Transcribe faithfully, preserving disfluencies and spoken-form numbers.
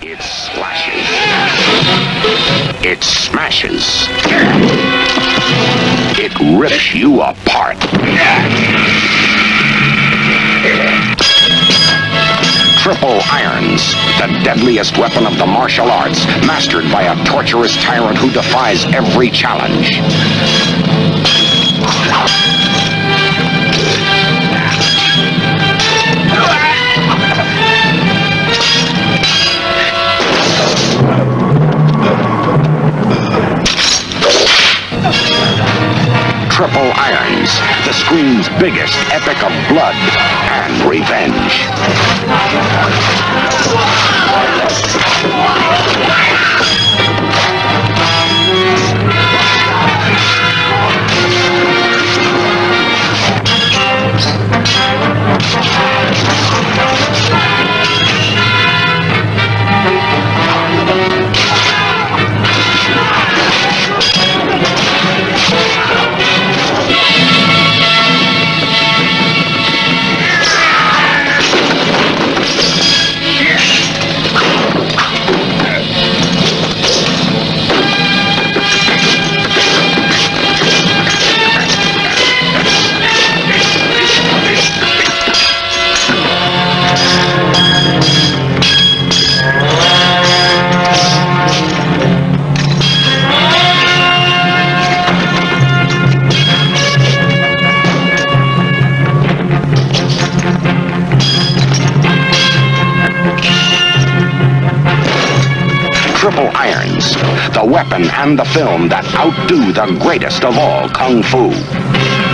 It slashes. It smashes. It rips you apart. Triple Irons, the deadliest weapon of the martial arts, mastered by a torturous tyrant who defies every challenge. Triple Irons, the screen's biggest epic of blood and revenge. Triple Irons, the weapon and the film that outdo the greatest of all Kung Fu.